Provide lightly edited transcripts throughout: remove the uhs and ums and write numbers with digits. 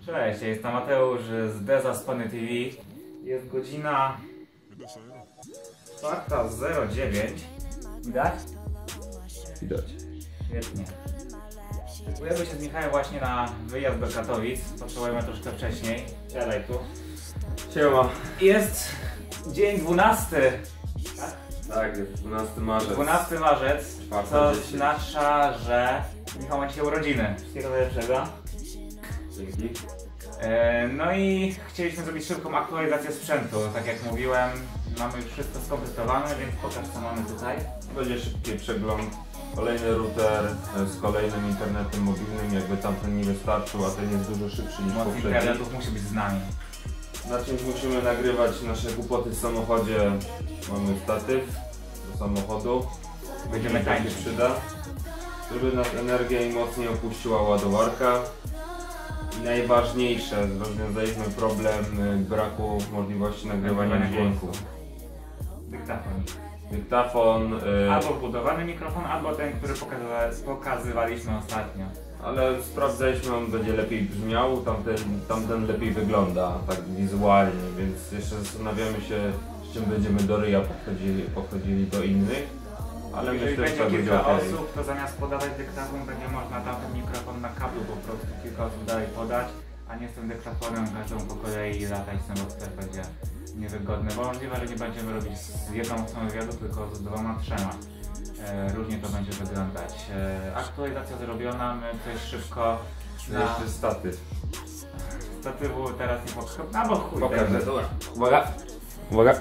Cześć, ja jestem Mateusz z Dezaspany TV. Jest godzina 4:09. Widać? Widać. Świetnie. Szykujemy się z Michałem właśnie na wyjazd do Katowic. Potrzebujemy troszkę wcześniej. Siadaj tu. Siema. Jest dzień 12. Tak? Tak, jest 12 marzec. 12 marzec, co oznacza, że Michał ma dzisiaj urodziny. Wszystkiego najlepszego. Dzięki. No i chcieliśmy zrobić szybką aktualizację sprzętu. Tak jak mówiłem, mamy już wszystko skompletowane, więc pokaż, co mamy tutaj. Będzie szybki przegląd. Kolejny router z kolejnym internetem mobilnym, jakby tamten nie wystarczył, a ten jest dużo szybszy niż Moc poprzedni. internetów musi być z nami. Na czymś musimy nagrywać nasze głupoty w samochodzie. Mamy statyw do samochodu. Będziemy To się tańczyć. przyda, żeby nas energię i moc nie opuściła ładowarka. I najważniejsze, rozwiązaliśmy problem braku możliwości nagrywania dźwięku. Dyktafon. Dyktafon, Albo wbudowany mikrofon, albo ten, który pokazywaliśmy ostatnio. ale sprawdzaliśmy, on będzie lepiej brzmiał, tamten lepiej wygląda tak wizualnie, więc jeszcze zastanawiamy się, z czym będziemy do ryja podchodzili do innych. Ale jeżeli myślę, że będzie to będzie kilka ok. osób, to zamiast podawać dyktafon, będzie można tamten mikrofon na kablu po prostu kilka osób dalej podać, a nie z tym dyktafonem każdą po kolei latać, no bo też będzie niewygodne, bo możliwe, że nie będziemy robić z jedną osobą wywiadu, tylko z 2-3. Różnie to będzie wyglądać. Aktualizacja zrobiona, my coś szybko na Jeszcze statyw. statywu teraz nie podchodzi, albo chuj. Pokażę, dobra. Uwaga! Uwaga!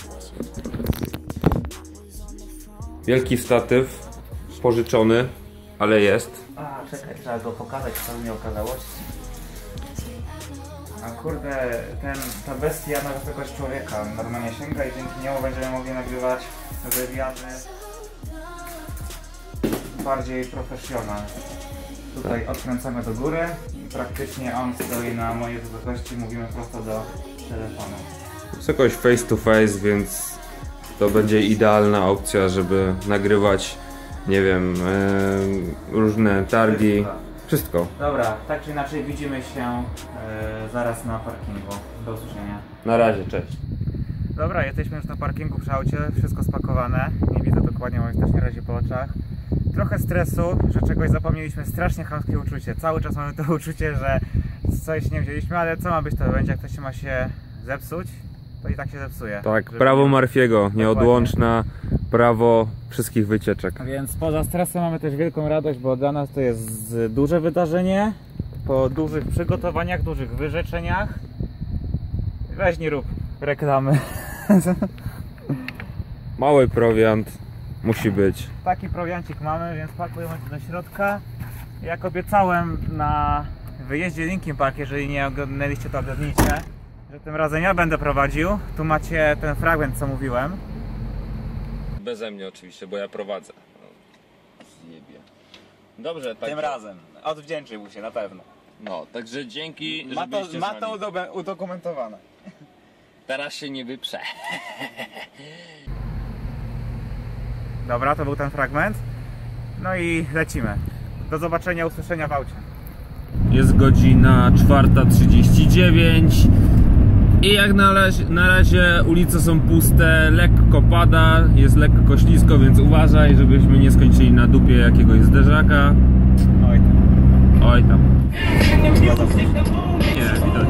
Wielki statyw, pożyczony, ale jest. A, czekaj, trzeba go pokazać w pełnej okazałości. A kurde, ta bestia na wysokość człowieka normalnie sięga i dzięki niemu będziemy mogli nagrywać wywiady bardziej profesjonalne. Tutaj odkręcamy do góry i praktycznie on stoi na mojej wysokości, mówimy prosto do telefonu. Wysokość face to face, więc to będzie idealna opcja, żeby nagrywać, nie wiem, różne targi. Wszystko. Dobra, tak czy inaczej widzimy się zaraz na parkingu. Do usłyszenia. Na razie, cześć. Dobra, jesteśmy już na parkingu przy aucie, wszystko spakowane. Nie widzę dokładnie, bo mi też nie razi po oczach. Trochę stresu, że czegoś zapomnieliśmy, strasznie chamskie uczucie. Cały czas mamy to uczucie, że coś nie wzięliśmy, ale co ma być to będzie, jak to się ma się zepsuć, to i tak się zepsuje. Tak, Żeby prawo nie- Murphy'ego, nieodłączne prawo wszystkich wycieczek. Więc poza stresem mamy też wielką radość, bo dla nas to jest duże wydarzenie. Po dużych przygotowaniach, dużych wyrzeczeniach. Weź nie rób reklamy. Mały prowiant musi być. Taki prowiancik mamy, więc pakujemy to do środka. Jak obiecałem na wyjeździe Linkin Park, jeżeli nie oglądaliście, to oglądnijcie, że tym razem ja będę prowadził. Tu macie ten fragment, co mówiłem. Beze mnie oczywiście, bo ja prowadzę. Zjebie. Dobrze, tak. Tym razem. Odwdzięczył mu się na pewno. No, także dzięki, że Ma byliście z to nami. udokumentowane. Teraz się nie wyprze. Dobra, to był ten fragment. No i lecimy. Do zobaczenia, usłyszenia w aucie. Jest godzina 4:39 i jak na razie ulice są puste, lekko pada, jest lekko ślisko, więc uważaj, żebyśmy nie skończyli na dupie jakiegoś zderzaka. Oj tam. Oj tam. Nie, widać.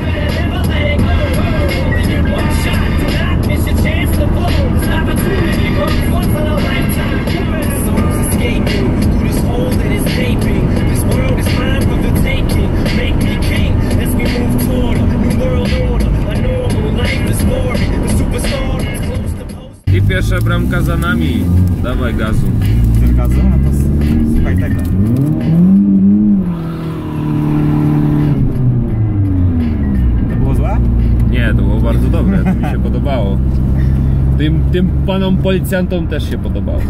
I pierwsza bramka za nami. Dawaj gazu. Chcesz gazu? No to słuchaj tego. To było złe? Nie, to było bardzo dobre, to mi się podobało. Tym panom policjantom też się podobało.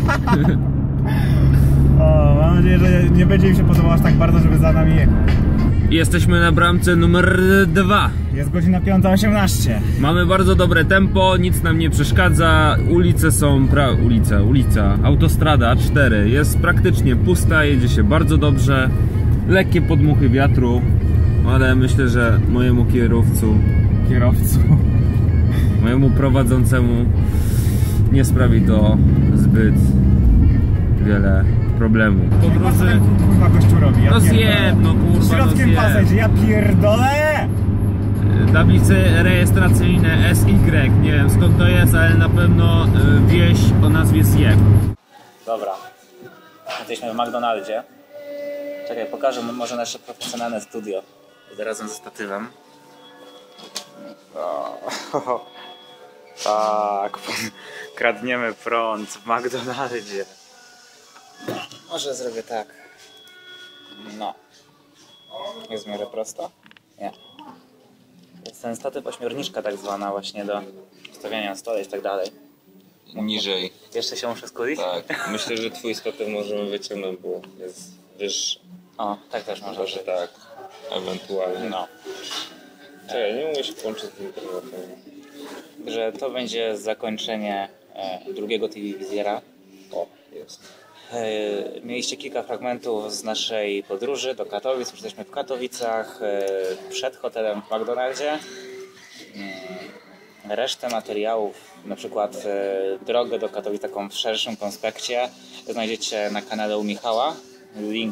O, mam nadzieję, że nie będzie im się podobało aż tak bardzo, żeby za nami jechać. Jesteśmy na bramce numer 2. Jest godzina 5:18. Mamy bardzo dobre tempo, nic nam nie przeszkadza. Ulice są, ulica, autostrada 4 jest praktycznie pusta, jedzie się bardzo dobrze. Lekkie podmuchy wiatru. ale myślę, że mojemu mojemu prowadzącemu nie sprawi to zbyt wiele problemów. Podróży... Kurwa gościu robi, ja No pierdolę. zjeb, no kurwa, no Środkiem pasa, zjeb. że ja pierdolę! Tablice rejestracyjne SY, nie wiem skąd to jest, ale na pewno wieś o nazwie Zjeb. Dobra, jesteśmy w McDonaldzie. Czekaj, pokażę może nasze profesjonalne studio. Razem ze statywem. Tak, kradniemy prąd w McDonaldzie. Może zrobię tak. No. Jest w miarę prosto? Nie. Jest ten statyw ośmiorniczka tak zwana właśnie do stawiania na stole i tak dalej. Niżej. Jeszcze się muszę skulić? Tak. Myślę, że twój statyw możemy wyciągnąć, bo jest wyższy. O, tak też może Może być. tak. Ewentualnie. No. Czekaj, nie mogę się połączyć z internetem. Że to będzie zakończenie drugiego telewizjera. O, jest. Mieliście kilka fragmentów z naszej podróży do Katowic. Już jesteśmy w Katowicach, przed hotelem w McDonaldzie. Resztę materiałów, na przykład drogę do Katowic taką w szerszym konspekcie, znajdziecie na kanale u Michała. Link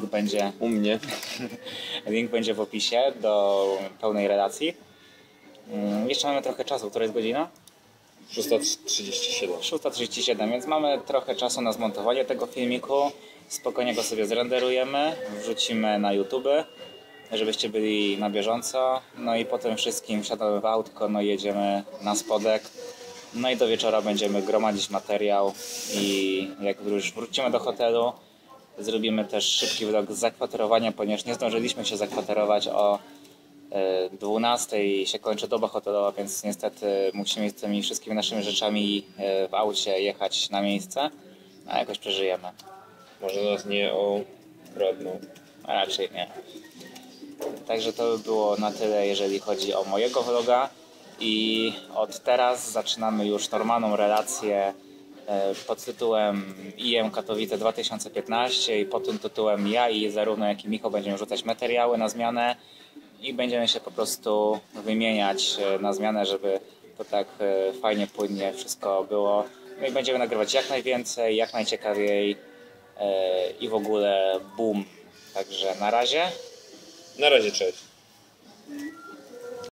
będzie w opisie do pełnej relacji. Jeszcze mamy trochę czasu, która jest godzina? 6:37. 6:37, więc mamy trochę czasu na zmontowanie tego filmiku. Spokojnie go sobie zrenderujemy, wrzucimy na YouTube, żebyście byli na bieżąco. No i potem wszystkim wsiadamy w autko, no i jedziemy na spodek. No i do wieczora będziemy gromadzić materiał i jak już wrócimy do hotelu, zrobimy też szybki vlog z zakwaterowania, ponieważ nie zdążyliśmy się zakwaterować o 12 się kończy doba hotelowa, więc niestety musimy z tymi wszystkimi naszymi rzeczami w aucie jechać na miejsce, a jakoś przeżyjemy. Może nas nie okradną. A raczej nie. Także to by było na tyle, jeżeli chodzi o mojego vloga i od teraz zaczynamy już normalną relację pod tytułem IM Katowice 2015 i pod tym tytułem ja i zarówno jak i Michał będziemy rzucać materiały na zmianę i będziemy się po prostu wymieniać na zmianę, żeby to tak fajnie, płynnie wszystko było. No i będziemy nagrywać jak najwięcej, jak najciekawiej i w ogóle boom. Także na razie. Na razie, cześć.